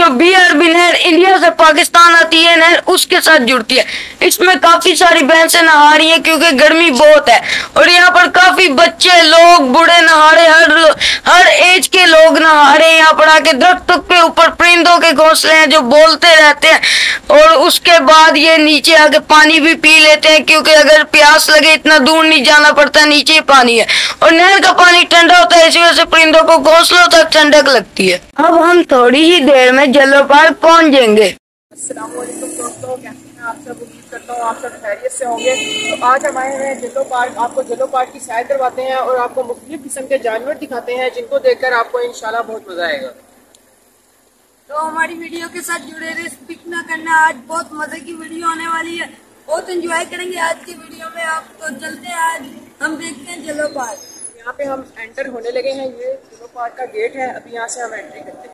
जो बी अरबी नहर इंडिया से पाकिस्तान आती है नहर उसके साथ जुड़ती है। इसमें काफी सारी भैंसें नहा रही हैं क्योंकि गर्मी बहुत है और यहाँ पर काफी बच्चे लोग बूढ़े नहा रहे, हर एज के लोग नहा रहे हैं। यहाँ पर आके दरख्तों के ऊपर परिंदों के घोंसले हैं जो बोलते रहते हैं और उसके बाद ये नीचे आके पानी भी पी लेते हैं क्योंकि अगर प्यास लगे इतना दूर नहीं जाना पड़ता, नीचे ही पानी है और नहर का पानी ठंडा होता है, इसी वजह से परिंदों को घोंसलों तक ठंडक लगती है। अब हम थोड़ी ही देर में जलो पार्क पहुँच जाएंगे। अस्सलाम वालेकुम दोस्तों, कैसे हैं आप सब? उम्मीद करता हूँ आप सब खैरियत से होंगे। तो आज हम आए हैं जलो पार्क। आपको जलो पार्क की सैर करवाते हैं और आपको मुख्तलिफ किस्म के जानवर दिखाते हैं जिनको देखकर आपको इंशाल्लाह बहुत मजा आएगा। तो हमारी वीडियो के साथ जुड़े रहे, स्किप ना करना। आज बहुत मजे की वीडियो होने वाली है, बहुत एंजॉय करेंगे आज की वीडियो में आप। तो चलते हैं, आज हम देखते हैं जलो पार्क। यहाँ पे हम एंटर होने लगे हैं। ये जलो पार्क का गेट है, अभी यहाँ से हम एंट्री करते हैं।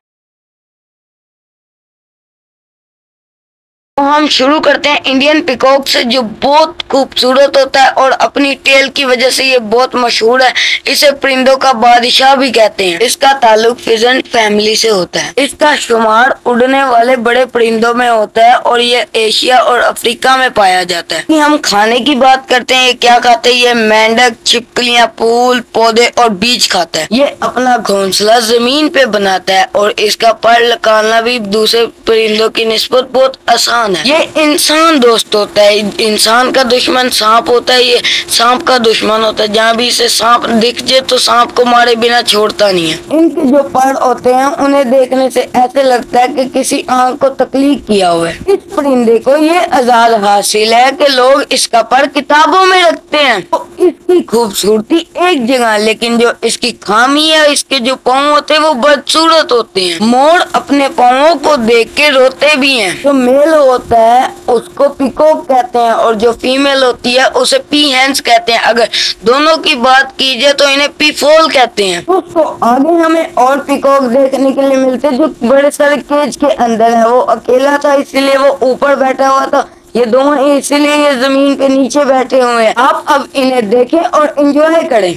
तो हम शुरू करते हैं इंडियन पिकॉक से जो बहुत खूबसूरत होता है और अपनी टेल की वजह से ये बहुत मशहूर है। इसे परिंदों का बादशाह भी कहते हैं। इसका ताल्लुक फिजेंट फैमिली से होता है। इसका शुमार उड़ने वाले बड़े परिंदों में होता है और ये एशिया और अफ्रीका में पाया जाता है। हम खाने की बात करते हैं, ये क्या खाते हैं? ये मेंढक, छिपकलियां, फूल, पौधे और बीज खाता है। ये अपना घोंसला जमीन पे बनाता है और इसका पर निकालना भी दूसरे परिंदों की निस्बत बहुत आसान है। ये इंसान दोस्त होता है। इंसान का दुश्मन सांप होता है, ये सांप का दुश्मन होता है। जहाँ भी इसे सांप दिख जाए तो सांप को मारे बिना छोड़ता नहीं है। इनके जो पर होते हैं उन्हें देखने से ऐसे लगता है कि किसी आंख को तकलीफ किया हुआ है। इस परिंदे को ये आजाद हासिल है कि लोग इसका पर किताबों में रखते हैं। तो इसकी खूबसूरती एक जगह, लेकिन जो इसकी खामी है, इसके जो पाँव होते हैं वो बदसूरत होते हैं। मोर अपने पाँवों को देख के रोते भी हैं। जो मेल होता है उसको पिकॉक कहते हैं और जो फीमेल होती है उसे पी हैंस कहते हैं। अगर दोनों की बात की जाए तो इन्हें पीफोल कहते हैं। दोस्तों आगे हमें और पिकॉक देखने के लिए मिलते हैं जो बड़े सारे केज के अंदर है। वो अकेला था इसलिए वो ऊपर बैठा हुआ था, ये दोनों इसलिए ये जमीन पे नीचे बैठे हुए हैं। आप अब इन्हें देखें और एंजॉय करें।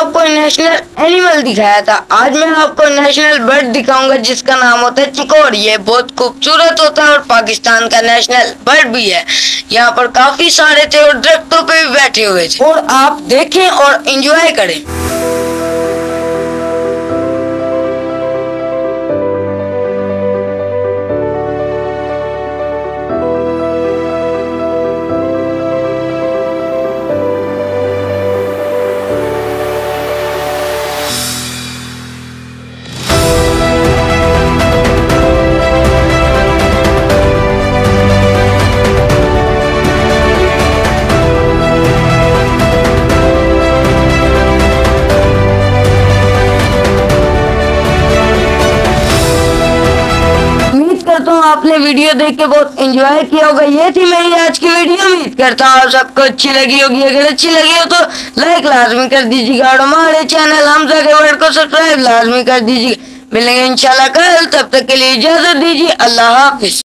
आपको नेशनल एनिमल दिखाया था, आज मैं आपको नेशनल बर्ड दिखाऊंगा जिसका नाम होता है चिकोर। ये बहुत खूबसूरत होता है और पाकिस्तान का नेशनल बर्ड भी है। यहाँ पर काफी सारे थे और दरख्तों पे भी बैठे हुए थे, और आप देखें और एंजॉय करें। तो आपने वीडियो देख के बहुत एंजॉय किया होगा। ये थी मेरी आज की वीडियो। उम्मीद करता हूँ आप सबको अच्छी लगी होगी। अगर अच्छी लगी हो तो लाइक लाजमी कर दीजिएगा और हमारे चैनल हमजा के वर्ड को सब्सक्राइब लाजमी कर दीजिएगा। मिलेंगे इंशाल्लाह कल, तब तक के लिए इजाजत दीजिए। अल्लाह हाफिज।